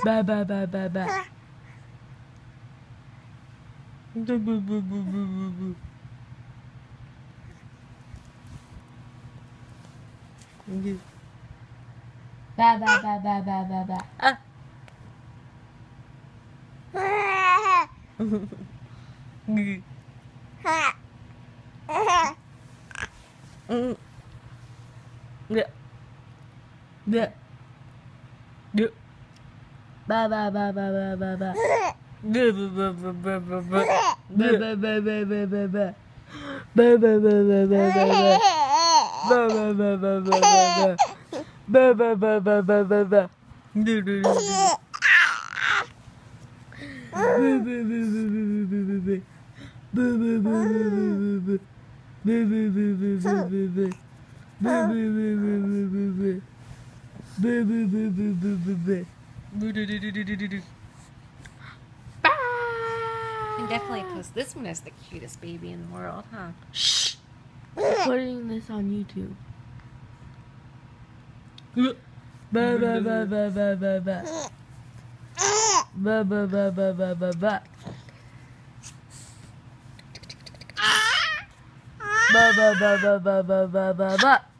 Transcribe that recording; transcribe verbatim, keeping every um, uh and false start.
Ba ba ba ba ba. Bu bu bu bu bu bu bu. Ba ba ba ba ba ba ba. Ah. Yeah. Yeah. Yeah. Ba ba ba ba ba ba ba. Ba ba ba ba ba ba ba. Ba ba ba ba ba ba ba. Ba ba ba ba ba ba ba. Ba ba ba ba ba ba ba. Ba ba ba ba ba ba ba. Do do do do. Ba ba ba ba ba ba ba ba. Ba ba ba ba ba ba ba. Ba ba ba ba ba ba ba. Ba ba ba ba ba ba ba. Ba ba ba ba ba ba ba. Do do do do do do do. And definitely post this one as the cutest baby in the world, huh? Shh. Putting this on YouTube. Ba ba ba ba ba ba ba. Ba ba ba ba ba ba ba. Ba ba ba ba ba ba ba ba ba.